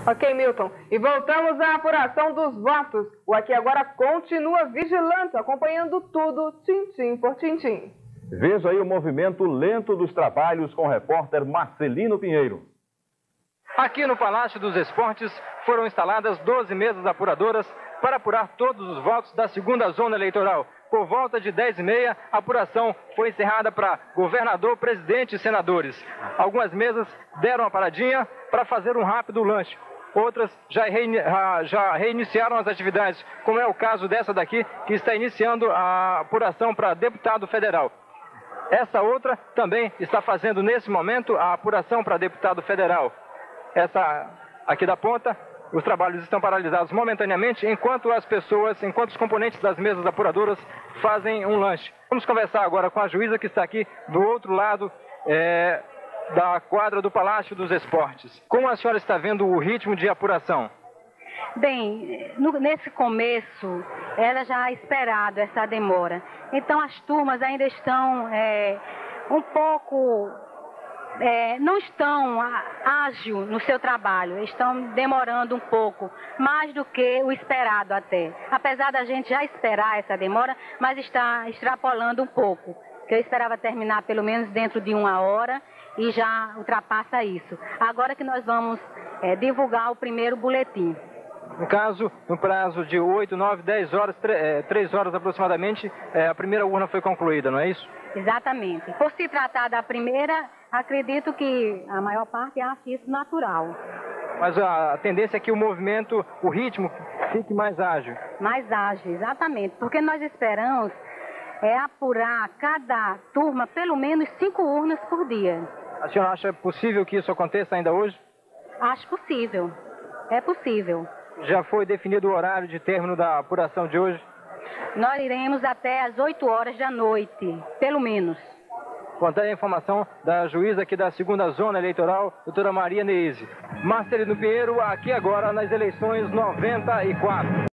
Ok, Milton. E voltamos à apuração dos votos. O Aqui Agora continua vigilante, acompanhando tudo, tintim por tintim. Veja aí o movimento lento dos trabalhos com o repórter Marcelino Pinheiro. Aqui no Palácio dos Esportes foram instaladas 12 mesas apuradoras para apurar todos os votos da segunda zona eleitoral. Por volta de 10h30, a apuração foi encerrada para governador, presidente e senadores. Algumas mesas deram uma paradinha para fazer um rápido lanche. Outras já reiniciaram as atividades, como é o caso dessa daqui, que está iniciando a apuração para deputado federal. Essa outra também está fazendo nesse momento a apuração para deputado federal. Essa aqui da ponta, os trabalhos estão paralisados momentaneamente, enquanto os componentes das mesas apuradoras fazem um lanche. Vamos conversar agora com a juíza que está aqui do outro lado da quadra do Palácio dos Esportes. Como a senhora está vendo o ritmo de apuração? Bem, nesse começo era já esperado essa demora. Então as turmas ainda estão um pouco... não estão ágil no seu trabalho, estão demorando um pouco, mais do que o esperado até. Apesar da gente já esperar essa demora, mas está extrapolando um pouco, que eu esperava terminar pelo menos dentro de 1 hora e já ultrapassa isso. Agora que nós vamos divulgar o primeiro boletim. No caso, no prazo de 8, 9, 10 horas, 3 horas aproximadamente, a primeira urna foi concluída, não é isso? Exatamente. Por se tratar da primeira, acredito que a maior parte acha isso natural. Mas a tendência é que o movimento, o ritmo, fique mais ágil. Mais ágil, exatamente. Porque nós esperamos apurar cada turma pelo menos 5 urnas por dia. A senhora acha possível que isso aconteça ainda hoje? Acho possível. É possível. Já foi definido o horário de término da apuração de hoje? Nós iremos até às 8 horas da noite, pelo menos. Contando a informação da juíza aqui da segunda zona eleitoral, doutora Maria Neise. Marcelino Pinheiro, Aqui Agora nas eleições 94.